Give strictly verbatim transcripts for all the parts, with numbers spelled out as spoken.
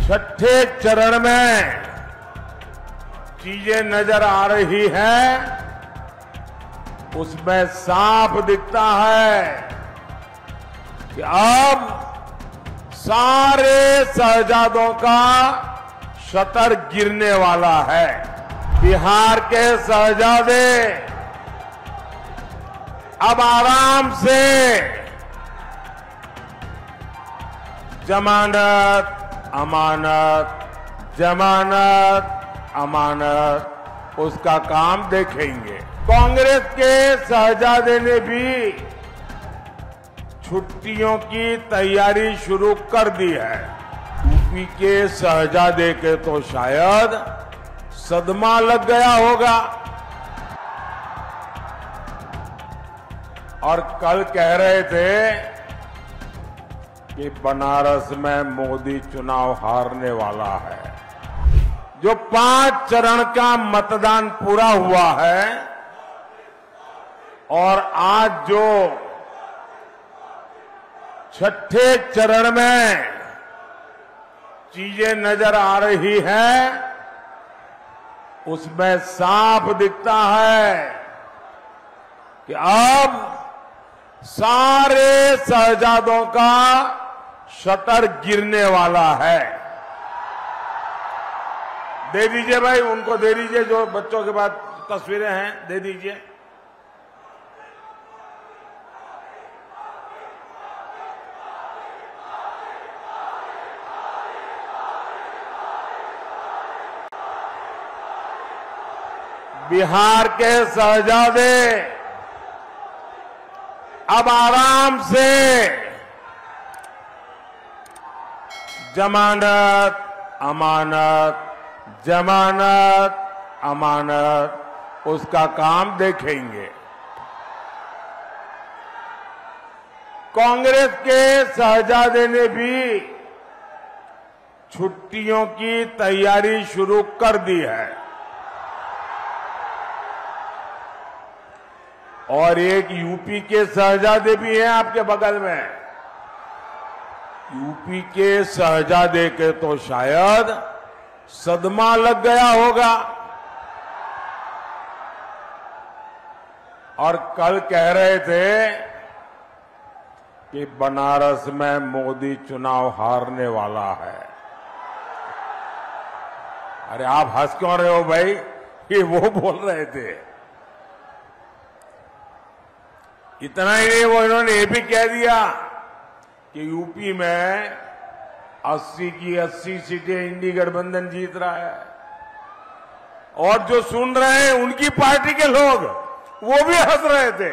छठे चरण में चीजें नजर आ रही हैं, उसमें साफ दिखता है कि अब सारे शहजादों का शतर गिरने वाला है। बिहार के शहजादे अब आराम से जमानत अमानत जमानत अमानत उसका काम देखेंगे। कांग्रेस के शहजादे ने भी छुट्टियों की तैयारी शुरू कर दी है। यूपी के शहजादे के तो शायद सदमा लग गया होगा और कल कह रहे थे कि बनारस में मोदी चुनाव हारने वाला है। जो पांच चरण का मतदान पूरा हुआ है और आज जो छठे चरण में चीजें नजर आ रही हैं, उसमें साफ दिखता है कि अब सारे शहजादों का शतर गिरने वाला है। दे दीजिए भाई, उनको दे दीजिए, जो बच्चों के बाद तस्वीरें हैं दे दीजिए। बिहार के शहजादे अब आराम से जमानत अमानत जमानत अमानत उसका काम देखेंगे। कांग्रेस के शहजादे ने भी छुट्टियों की तैयारी शुरू कर दी है और एक यूपी के शहजादे भी हैं आपके बगल में। यूपी के शहजादे के तो शायद सदमा लग गया होगा और कल कह रहे थे कि बनारस में मोदी चुनाव हारने वाला है। अरे आप हंस क्यों रहे हो भाई? ये वो बोल रहे थे। इतना ही नहीं, वो इन्होंने ये भी कह दिया कि यूपी में अस्सी की अस्सी सीटें इंडी गठबंधन जीत रहा है और जो सुन रहे हैं उनकी पार्टी के लोग वो भी हंस रहे थे।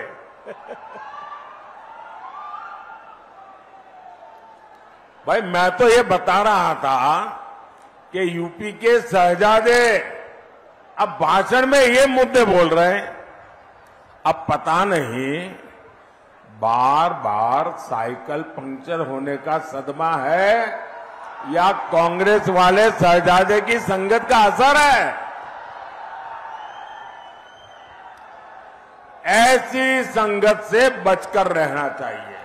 भाई मैं तो ये बता रहा था कि यूपी के शहजादे अब भाषण में ये मुद्दे बोल रहे हैं। अब पता नहीं बार बार साइकिल पंक्चर होने का सदमा है या कांग्रेस वाले शहजादे की संगत का असर है। ऐसी संगत से बचकर रहना चाहिए।